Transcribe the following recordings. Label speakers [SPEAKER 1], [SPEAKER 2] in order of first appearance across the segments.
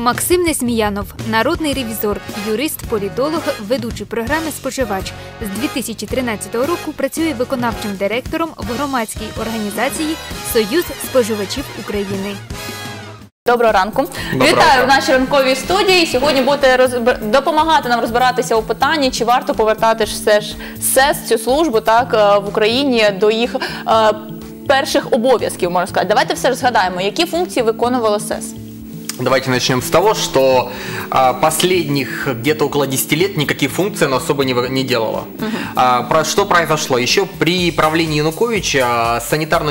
[SPEAKER 1] Максим Несміянов – народний ревізор, юрист, політолог, ведучий програми «Споживач». З 2013 року працює виконавчим директором в громадській організації «Союз споживачів України».
[SPEAKER 2] Доброго ранку. Вітаю в нашій ранковій студії. Сьогодні будете допомагати нам розбиратися у питанні, чи варто повертати все ж СЕС, цю службу, так, в Україні до їх перших обов'язків, можна сказати. Давайте все ж згадаємо, які функції виконувало СЕС.
[SPEAKER 3] Давайте начнем с того, что последних где-то около 10 лет никаких функций она особо не делала. Что произошло? Еще при правлении Януковича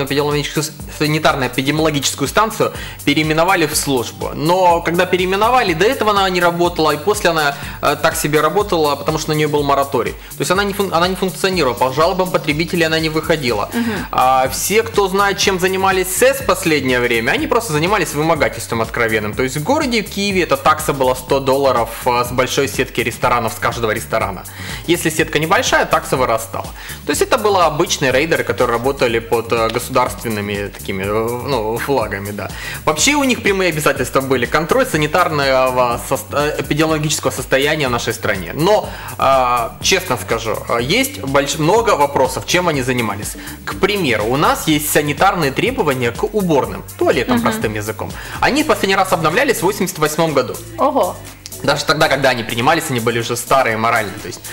[SPEAKER 3] санитарно-эпидемиологическую станцию переименовали в службу. Но когда переименовали, до этого она не работала, и после она так себе работала, потому что на нее был мораторий. То есть она не функционировала, по жалобам потребителей она не выходила. Все, кто знает, чем занимались СЭС в последнее время, они просто занимались вымогательством откровенным. То есть в городе Киеве эта такса была $100 с большой сетки ресторанов, с каждого ресторана. Если сетка небольшая, такса вырастала. То есть это были обычные рейдеры, которые работали под государственными такими, флагами, да. Вообще у них прямые обязательства были контроль санитарного эпидемиологического состояния в нашей стране. Но, честно скажу, есть много вопросов, чем они занимались. К примеру, у нас есть санитарные требования к уборным, туалетам, простым языком. Они последний раз обновлялись в 1988 году.
[SPEAKER 2] Ого!
[SPEAKER 3] Даже тогда, когда они принимались, они были уже старые морально. То есть,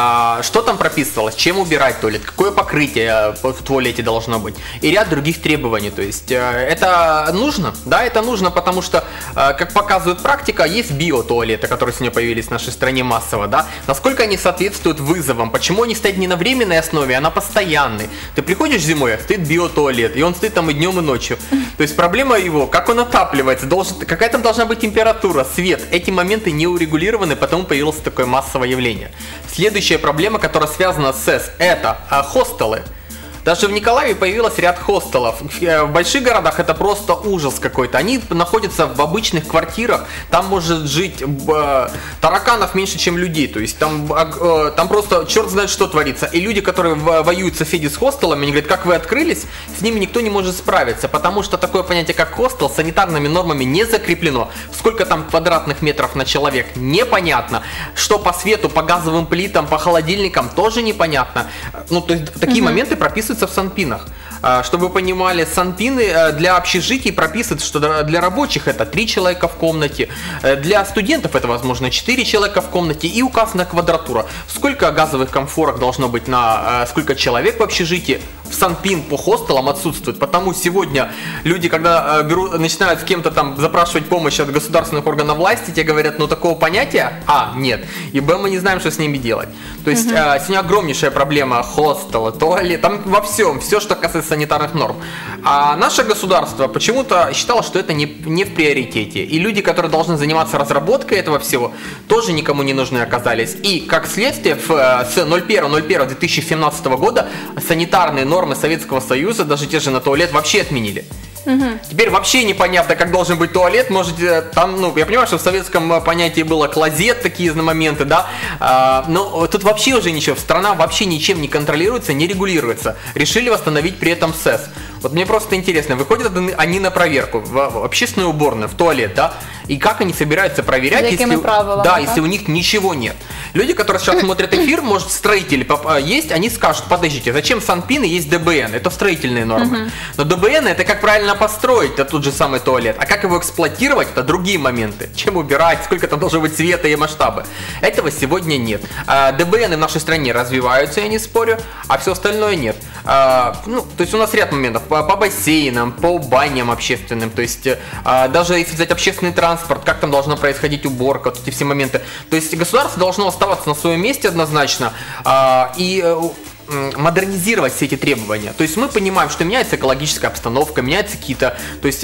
[SPEAKER 3] что там прописывалось, чем убирать туалет, какое покрытие в туалете должно быть и ряд других требований. То есть, это нужно? Да, это нужно, потому что, как показывает практика, есть биотуалеты, которые сегодня появились в нашей стране массово. Да? Насколько они соответствуют вызовам, почему они стоят не на временной основе, а на постоянной. Ты приходишь зимой, стоит биотуалет, и он стоит там и днем, и ночью. То есть, проблема его, как он отапливается, какая там должна быть температура, свет. Эти моменты не урегулированы, потому появилось такое массовое явление. Следующая проблема, которая связана с СЭС, это хостелы. Даже в Николаеве появился ряд хостелов. В больших городах это просто ужас какой-то. Они находятся в обычных квартирах, там может жить тараканов меньше, чем людей. То есть там просто черт знает, что творится. И люди, которые воюют соседи с хостелами, они говорят, как вы открылись, с ними никто не может справиться, потому что такое понятие, как хостел, санитарными нормами не закреплено. Сколько там квадратных метров на человек, непонятно. Что по свету, по газовым плитам, по холодильникам, тоже непонятно. Ну, то есть такие моменты прописываются в санпинах. Чтобы вы понимали, санпины для общежитий прописывают, что для рабочих это 3 человека в комнате, для студентов это, возможно, 4 человека в комнате, и указана квадратура. Сколько газовых комфорок должно быть на сколько человек в общежитии, в санпин по хостелам отсутствует. Потому сегодня люди, когда начинают с кем-то там запрашивать помощь от государственных органов власти, те говорят, ну такого понятия, нет, и мы не знаем, что с ними делать. То есть сегодня огромнейшая проблема хостела, туалет, там во всем, все, что касается санитарных норм. А наше государство почему-то считало, что это не в приоритете. И люди, которые должны заниматься разработкой этого всего, тоже никому не нужны оказались. И как следствие, с 01.01.2017 года санитарные нормы Советского Союза, даже те же на туалет, вообще отменили. Теперь вообще непонятно, как должен быть туалет. Может, там, я понимаю, что в советском понятии было клозет, такие моменты, да. Но тут вообще уже ничего. Страна вообще ничем не контролируется, не регулируется. Решили восстановить при этом СЭС. Вот мне просто интересно, выходят они на проверку в общественную уборную, в туалет, да, и как они собираются проверять, если у них ничего нет. Люди, которые сейчас смотрят эфир, может, строители есть, они скажут, подождите, зачем санпины, есть ДБН, это строительные нормы. Но ДБН это как правильно построить, это тот же самый туалет, а как его эксплуатировать, это другие моменты. Чем убирать, сколько там должно быть света и масштабы. Этого сегодня нет. ДБН в нашей стране развиваются, я не спорю, а все остальное нет. То есть у нас ряд моментов по бассейнам, по баням общественным, то есть даже если взять общественный транспорт, как там должна происходить уборка, вот эти все моменты. То есть государство должно оставаться на своем месте однозначно и модернизировать все эти требования. То есть мы понимаем, что меняется экологическая обстановка, меняются какие-то, то есть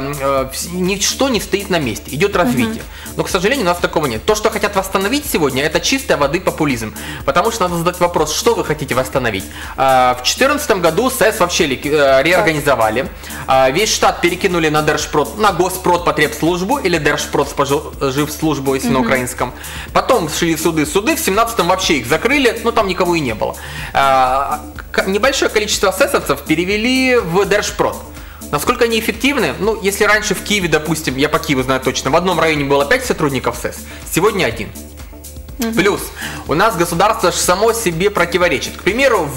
[SPEAKER 3] ничто не стоит на месте, идет развитие. Но, к сожалению, у нас такого нет. То, что хотят восстановить сегодня, это чистая воды популизм. Потому что надо задать вопрос, что вы хотите восстановить. В 2014 году СЭС вообще реорганизовали. Весь штат перекинули на Держпрод, на Госпродпотребслужбу или Держпродспоживслужбу, если на украинском. Потом шли суды. Суды в 2017 вообще их закрыли, но там никого и не было. Небольшое количество СЭСовцев перевели в Держпрод. Насколько они эффективны? Ну, если раньше в Киеве, допустим, я по Киеву знаю точно, в одном районе было 5 сотрудников СЭС, сегодня 1. Плюс, у нас государство само себе противоречит. К примеру,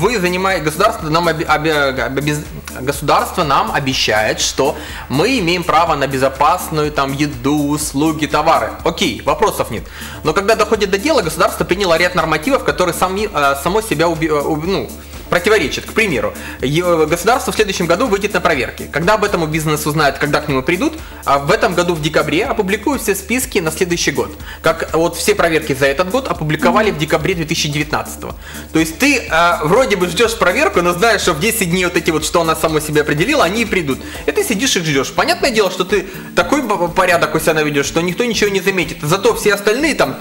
[SPEAKER 3] государство нам обещает, что мы имеем право на безопасную там еду, услуги, товары. Окей, вопросов нет. Но когда доходит до дела, государство приняло ряд нормативов, которые само себя противоречит. К примеру, государство в следующем году выйдет на проверки. Когда об этом бизнес узнает, когда к нему придут, а в этом году в декабре опубликуют все списки на следующий год. Как вот все проверки за этот год опубликовали в декабре 2019. То есть ты вроде бы ждешь проверку, но знаешь, что в 10 дней вот эти вот, что она само себе определила, они и придут. И ты сидишь и ждешь. Понятное дело, что ты такой порядок у себя наведешь, что никто ничего не заметит. Зато все остальные там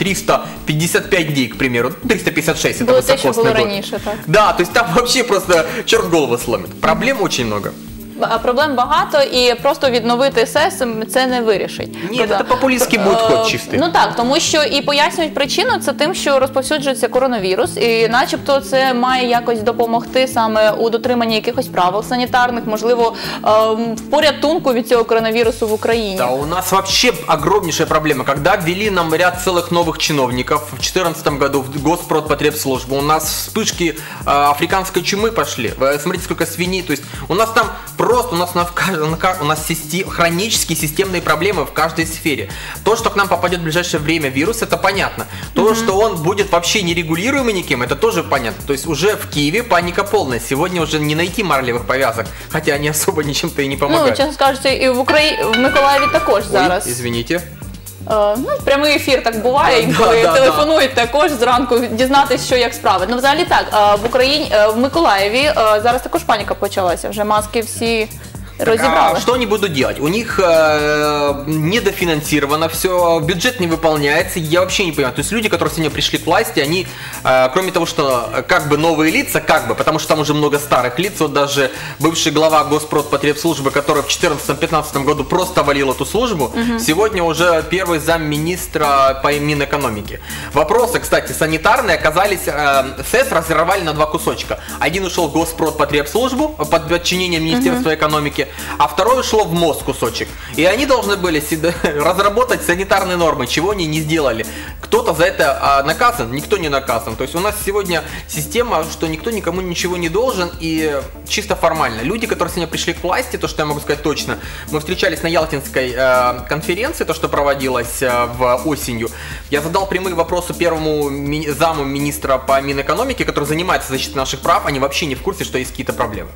[SPEAKER 3] 355 дней, к примеру, 356, это высокосный год.
[SPEAKER 2] Раніше, так.
[SPEAKER 3] Да, то есть там вообще просто черт голову сломит. Проблем очень много.
[SPEAKER 2] Проблем багато, і просто відновити СЕС це не вирішить.
[SPEAKER 3] Ні, це популістський будь-ход чистий.
[SPEAKER 2] Ну так, тому що і пояснюють причину, це тим, що розповсюджується коронавірус, і начебто це має якось допомогти саме у дотриманні якихось правил санітарних, можливо, в порятунку від цього коронавірусу в Україні.
[SPEAKER 3] Да, у нас вообще огромнейшая проблема. Когда ввели нам ряд целых новых чиновников в 2014 году в Госпродпотребслужбу, у нас вспышки африканской чумы пошли. Вы смотрите, сколько свиней. То есть у нас там просто у нас хронические системные проблемы в каждой сфере. То, что к нам попадет в ближайшее время вирус, это понятно. То, что он будет вообще нерегулируемый никем, это тоже понятно. То есть уже в Киеве паника полная. Сегодня уже не найти марлевых повязок, хотя они особо ничем-то и не помогают.
[SPEAKER 2] Ну, чесно скажучи, і в Миколаєві також зараз.
[SPEAKER 3] Ой, извините.
[SPEAKER 2] Прямий ефір так буває, інколи телефонують також зранку дізнатися, що як справи. Ну, взагалі так, в Миколаєві зараз також паніка почалася, вже маски всі разобрали.
[SPEAKER 3] А что они будут делать? У них недофинансировано все, бюджет не выполняется, я вообще не понимаю. То есть люди, которые сегодня пришли к власти, они, кроме того, что как бы новые лица, потому что там уже много старых лиц, вот даже бывший глава Госпродпотребслужбы, который в 2014-2015 году просто валил эту службу, сегодня уже первый замминистра по Минэкономики. Вопросы, кстати, санитарные оказались, СЭС разорвали на 2 кусочка. Один ушел в Госпродпотребслужбу под подчинением Министерства экономики, а второй ушло в МОЗ кусочек. И они должны были разработать санитарные нормы, чего они не сделали. Кто-то за это наказан, никто не наказан. То есть у нас сегодня система, что никто никому ничего не должен, и чисто формально. Люди, которые сегодня пришли к власти, то, что я могу сказать точно, мы встречались на Ялтинской конференции, то, что проводилось осенью. Я задал прямые вопросы первому заму министра по Минэкономике, который занимается защитой наших прав, они вообще не в курсе, что есть какие-то проблемы.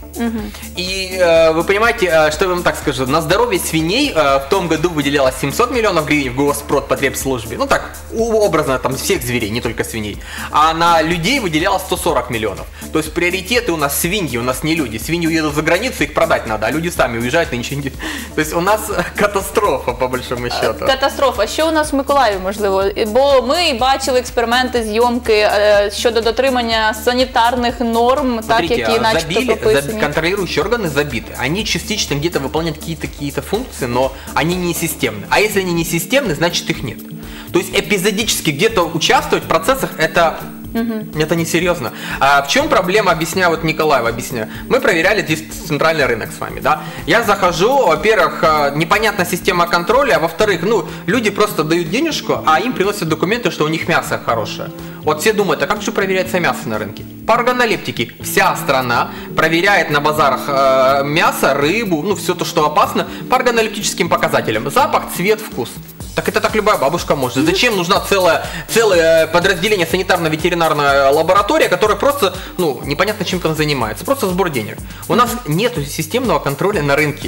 [SPEAKER 3] И вы понимаете, что я вам так скажу, на здоровье свиней в том году выделялось 700 миллионов гривен в Госпродпотребслужбе, ну так, образно, там, всех зверей, не только свиней, а на людей выделялось 140 миллионов. То есть приоритеты у нас свиньи, у нас не люди. Свиньи уедут за границу, их продать надо, а люди сами уезжают и ничего не... То есть у нас катастрофа, по большому счету.
[SPEAKER 2] Катастрофа. Що у нас в Миколаєві, можливо? Бо ми бачили експерименти, зйомки щодо дотримання санітарних норм, так, які начебто прописані.
[SPEAKER 3] Контролирующие органы забиты. Они частично где-то выполняют какие-то функции, но они не системны. А если они не системны, значит их нет. То есть эпизодически где-то участвовать в процессах это несерьезно. А в чем проблема, объясняю, вот Николаева объясняю. Мы проверяли здесь центральный рынок с вами, да. Я захожу, во-первых, непонятна система контроля, а во-вторых, люди просто дают денежку, а им приносят документы, что у них мясо хорошее. Вот все думают, а как же проверяется мясо на рынке? По органолептике. Вся страна проверяет на базарах мясо, рыбу, все то, что опасно, по органолептическим показателям. Запах, цвет, вкус. Так это так любая бабушка может. Зачем нужна целое подразделение санитарно-ветеринарная лаборатория, которая просто, непонятно чем там занимается, просто сбор денег. У нас нет системного контроля на рынке.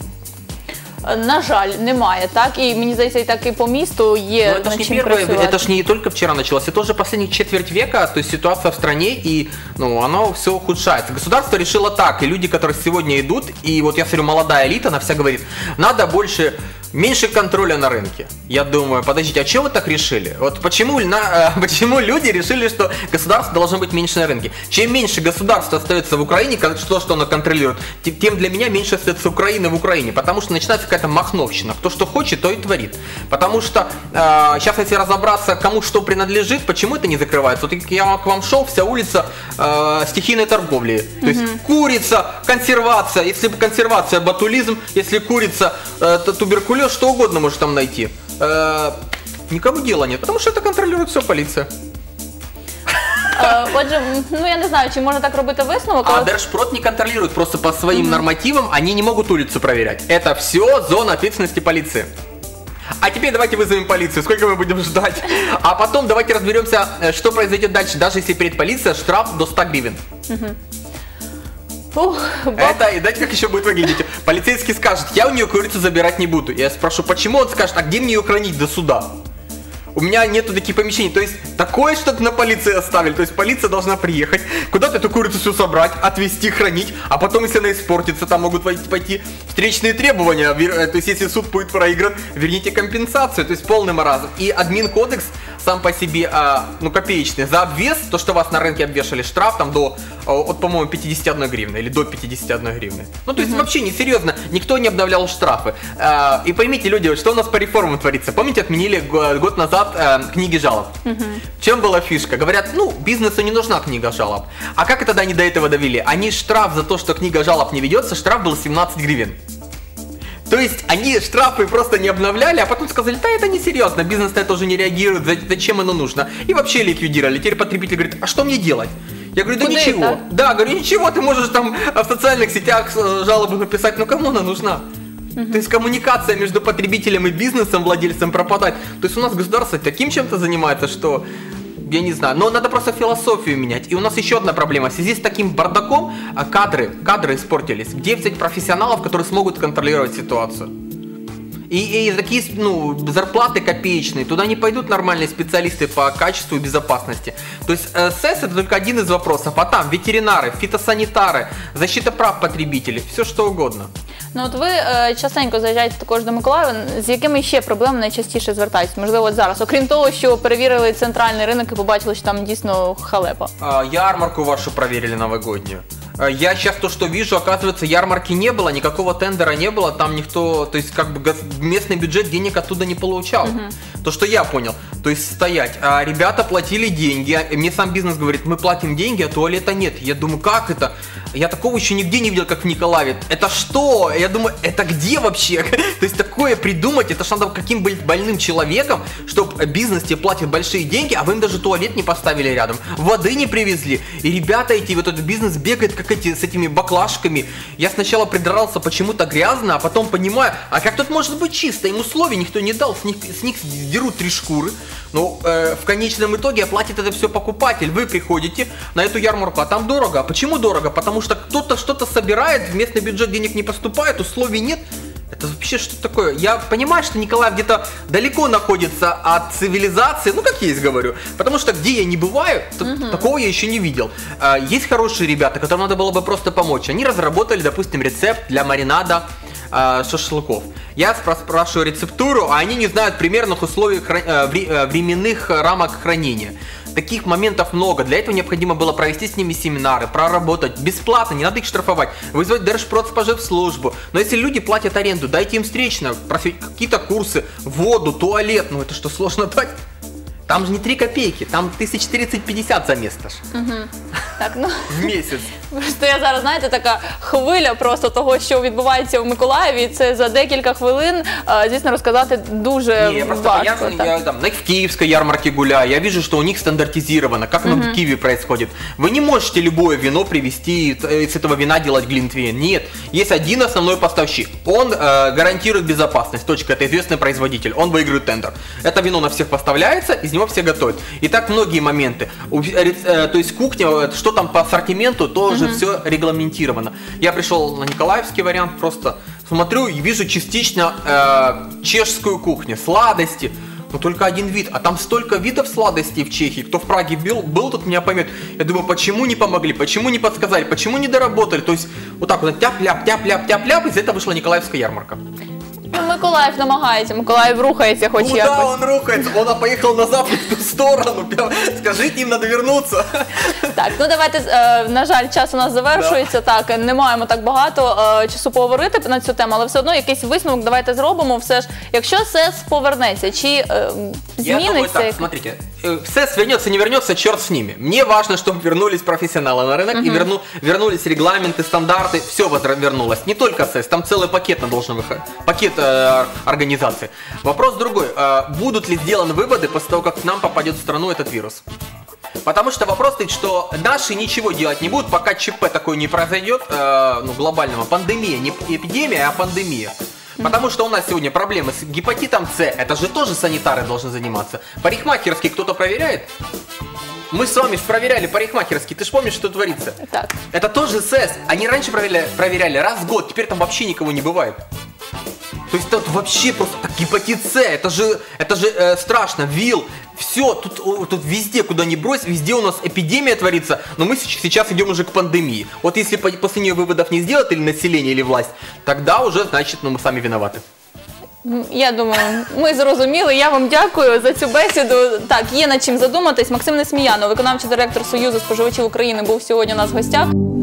[SPEAKER 2] На жаль, немає, так? І мені здається, і так і по місту є над чим працювати.
[SPEAKER 3] Это ж не только вчера началось, это уже последних четверть века, то есть ситуация в стране, и оно все ухудшается. Государство решило так, и люди, которые сегодня идут, и вот я смотрю, молодая элита, она вся говорит, надо больше Меньше контроля на рынке. Я думаю, подождите, а чего вы так решили? Вот почему люди решили, что государство должно быть меньше на рынке? Чем меньше государство остается в Украине, что оно контролирует, тем для меня меньше остается Украины в Украине. Потому что начинается какая-то махновщина. Кто что хочет, то и творит. Потому что сейчас, если разобраться, кому что принадлежит, почему это не закрывается? Вот я к вам шел, вся улица стихийной торговли. То есть курица, консервация. Если консервация, ботулизм. Если курица, туберкулез, что угодно может там найти. Никому дела нет, потому что это контролирует все полиция.
[SPEAKER 2] Отже, ну я не знаю, чи можна так робити висновок.
[SPEAKER 3] А Держпрод не контролирует, просто по своим нормативам они не могут улицу проверять. Это все зона ответственности полиции. А теперь давайте вызовем полицию, сколько мы будем ждать. А потом давайте разберемся, что произойдет дальше, даже если перед полицией штраф до 100 гривен. Это, и дайте, как еще будет выглядеть. Полицейский скажет, я у нее курицу забирать не буду. Я спрошу, почему? Он скажет, а где мне ее хранить до суда? У меня нету таких помещений. То есть, такое что-то на полиции оставили. То есть, полиция должна приехать, куда-то эту курицу все собрать, отвезти, хранить. А потом, если она испортится, там могут пойти встречные требования. То есть, если суд будет проигран, верните компенсацию. То есть, полный маразм. И админкодекс сам по себе, ну, копеечный. За обвес, то, что вас на рынке обвешали, штраф там от, по-моему, 51 гривны или до 51 гривны. Ну, то есть, вообще несерьезно, никто не обновлял штрафы. И поймите, люди, что у нас по реформам творится. Помните, отменили год назад книги жалоб. В чем была фишка? Говорят, ну, бизнесу не нужна книга жалоб. А как тогда они до этого довели? Они штраф за то, что книга жалоб не ведется, штраф был 17 гривен. То есть они штрафы просто не обновляли, а потом сказали, да это несерьезно, бизнес на это уже не реагирует, зачем оно нужно. И вообще ликвидировали. Теперь потребитель говорит, а что мне делать? Я говорю, да ничего. Это? Да, говорю, ничего, ты можешь там в социальных сетях жалобу написать, но кому она нужна? То есть коммуникация между потребителем и бизнесом, владельцем пропадает. То есть у нас государство таким чем-то занимается, что я не знаю, но надо просто философию менять. И у нас еще одна проблема. В связи с таким бардаком кадры испортились. Где взять профессионалов, которые смогут контролировать ситуацию? И такие, ну, зарплаты копеечные, туда не пойдут нормальные специалисты по качеству и безопасности. То есть СЭС это только один из вопросов, а там ветеринары, фитосанитары, защита прав потребителей, все что угодно.
[SPEAKER 2] Ну от ви частенько заїжджаєте також до Миколаєва. З якими ще проблемами найчастіше звертаєтесь? Можливо, от зараз, окрім того, що перевірили центральний ринок і побачили, що там дійсно халепа.
[SPEAKER 3] Ярмарку вашу проверили новогоднюю. Я сейчас то, что вижу, оказывается, ярмарки не было, никакого тендера не было, там никто, то есть как бы местный бюджет денег оттуда не получал. То, что я понял, то есть стоять. А ребята платили деньги, мне сам бизнес говорит, мы платим деньги, а туалета нет. Я думаю, как это? Я такого еще нигде не видел, как в Николаеве. Это что? Я думаю, это где вообще? То есть такое придумать, это ж надо каким быть больным человеком, чтобы бизнес тебе платит большие деньги, а вы им даже туалет не поставили рядом, воды не привезли. И ребята эти, вот этот бизнес бегает, как с этими баклажками. Я сначала придрался, почему-то грязно, а потом понимаю, а как тут может быть чисто? Им условий никто не дал, с них дерут 3 шкуры. Но в конечном итоге оплатит это все покупатель. Вы приходите на эту ярмарку, а там дорого. А почему дорого? Потому что кто-то что-то собирает, в местный бюджет денег не поступает, условий нет. Это вообще что такое? Я понимаю, что Николаев где-то далеко находится от цивилизации, ну как есть говорю, потому что где я не бываю, такого я еще не видел. Есть хорошие ребята, которым надо было бы просто помочь. Они разработали, допустим, рецепт для маринада шашлыков. Я спрашиваю рецептуру, а они не знают примерных условий временных рамок хранения. Таких моментов много. Для этого необходимо было провести с ними семинары, проработать бесплатно, не надо их штрафовать, вызвать Держпродспоживслужбу. Но если люди платят аренду, дайте им встречно, какие-то курсы, воду, туалет. Ну это что, сложно дать? Там же не 3 копейки, там 1030-50 за место ж.
[SPEAKER 2] Так, ну,
[SPEAKER 3] в місяць.
[SPEAKER 2] Просто я зараз, знаєте, така хвиля просто того, що відбувається в Миколаєві. Це за декілька хвилин, звісно, розказати дуже важко.
[SPEAKER 3] Я там в Киевской ярмарке гуляю, я вижу, что у них стандартизировано, как оно в Киеве происходит. Вы не можете любое вино привезти и с этого вина делать глинтвейн. Нет, есть один основной поставщик. Он гарантирует безопасность. Точка, это известный производитель. Он выигрывает тендер. Это вино на всех поставляется, из него все готовят. И так многие моменты. То есть кухня, что там по ассортименту, тоже все регламентировано. Я пришел на николаевский вариант, просто смотрю и вижу частично чешскую кухню, сладости. Но только один вид, а там столько видов сладостей в Чехии. Кто в Праге был, тот меня поймет. Я думаю, почему не помогли, почему не подсказали, почему не доработали. То есть вот так вот тяп-ляп, тяп-ляп, тяп-ляп, из этого вышла Николаевская ярмарка.
[SPEAKER 2] Миколаїв намагається, Миколаїв рухається хоч
[SPEAKER 3] Куда
[SPEAKER 2] якось.
[SPEAKER 3] он рухается? Он поехал назад в ту сторону. Скажите, им надо вернуться.
[SPEAKER 2] Так, ну давайте, на жаль, час у нас завершується, так, не маємо так багато часу поговорити на цю тему, але все одно якийсь висновок давайте зробимо. Все ж, якщо СЕС повернеться, чи
[SPEAKER 3] Я думаю
[SPEAKER 2] зміниться?
[SPEAKER 3] так, смотрите, СЭС вернется, не вернется, черт с ними. Мне важно, чтобы вернулись профессионалы на рынок и вернулись регламенты, стандарты, все вернулось. Не только СЭС, там целый пакет должен выходить, пакет организаций. Вопрос другой, будут ли сделаны выводы после того, как к нам попадет в страну этот вирус? Потому что вопрос стоит, что наши ничего делать не будут, пока ЧП такое не произойдет, глобального, пандемия, не эпидемия, а пандемия. Потому что у нас сегодня проблемы с гепатитом С, это же тоже санитары должны заниматься. Парикмахерский кто-то проверяет? Мы с вами проверяли парикмахерский, ты же помнишь, что творится?
[SPEAKER 2] Так.
[SPEAKER 3] Это тоже СЭС. Они раньше проверяли раз в год, теперь там вообще никого не бывает. То есть тут вообще просто так, гепатит С, это же страшно, ВИЛ, все, тут везде, куда ни брось, везде у нас эпидемия творится, но мы сейчас идем уже к пандемии. Вот если после нее выводов не сделать или население, или власть, тогда уже, значит, мы сами виноваты.
[SPEAKER 2] Я думаю, ми зрозуміли. Я вам дякую за цю бесіду. Так, є над чим задуматись. Максим Несміянов, виконавчий директор Союзу споживачів України, був сьогодні у нас в гостях.